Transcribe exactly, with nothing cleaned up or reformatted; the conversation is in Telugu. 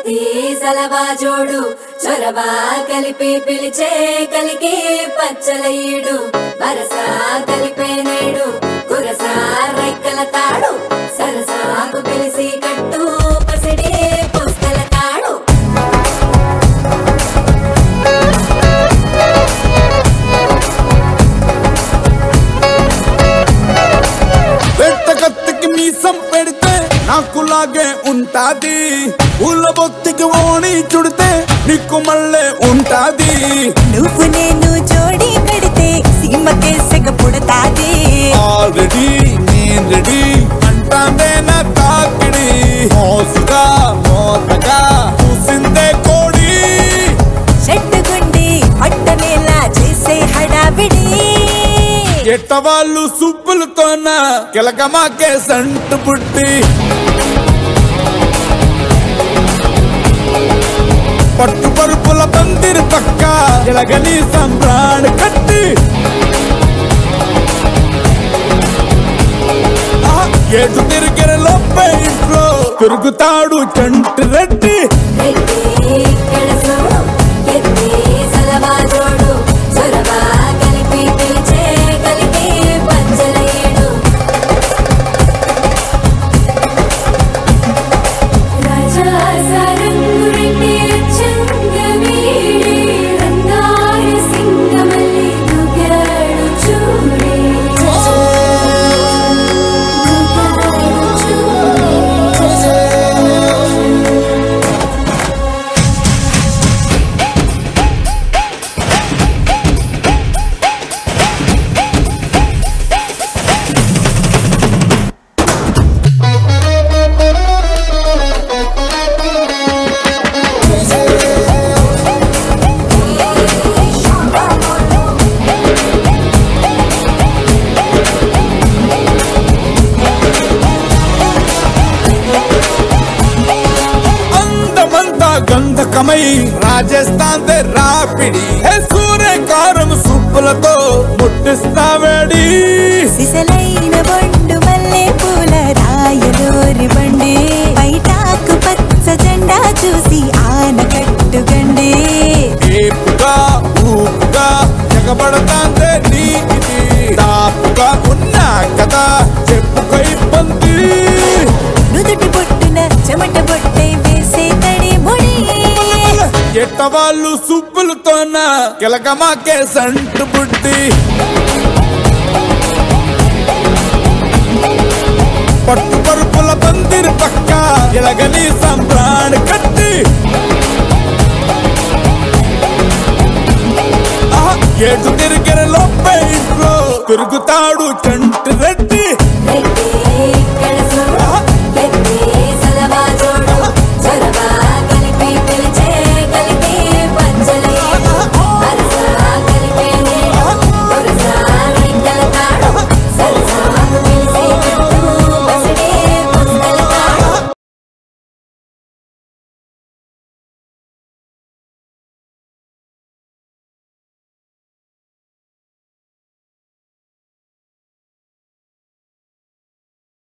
ఎత్తి సలవా జోడు చొరవా కలిపి పిలిచే కలికి పచ్చలయ్యుడు వరసా కలిపే నేడు కురసా రైకల తాడు సరసాకు పిలిసి కట్టు పసిడి పుస్తల తాడు వెట్టకత్తికి మీసం పెడితే నాకులాగే ఉంటాది పూల బొత్తికి ఓణి చుడితే నీకు మళ్ళే ఉంటాది నువ్వు నేను జోడి కడితే సీమకే సెగ పుడతాది ఆల్రెడీ నేను రెడీ అంటాందే నా తాకిడి మోసుగా మోతగా చూసిందే కోడి చెట్టుగుండి అట్టనేలా చేసే హడావిడి ఎట్టవాళ్ళు సుప్పులతోన కిలకమాకే సంటు పుట్టి పట్టు పరుపుల పందిరి పక్క ఎలగని సంబ్రాణి కట్టి ఏడు తిరిగిన లోపే ఇంట్లో తిరుగుతాడు చంటి రెడ్డి గంధకమై రాజస్థాన్ దే రాపిడి సూర్యకారం సుప్పులతో ముట్టిస్తావేడి సిసలైన బొండు మల్లె పూల రాయలూరి బండి బయటాకు పచ్చ జెండా చూసి ఆనకట్టు గండి ఏపుగా ఊపుగా జగబడతాందే నీకిది దాపుగా ఉన్నా కదా చెప్పుకై పంది నుదుటి బొట్టున చెమట బొట్టై వేసే తడి ముడి ఎట్టవాళ్ళు సుప్పులతోన కిలకమాకే సంటు బుడ్డి పట్టు పరుపుల పందిరి పక్క ఎలగని సంబ్రాణి కట్టి ఏడు తిరిగిన లోపే ఇంట్లో తిరుగుతాడు చంటి రెడ్డి.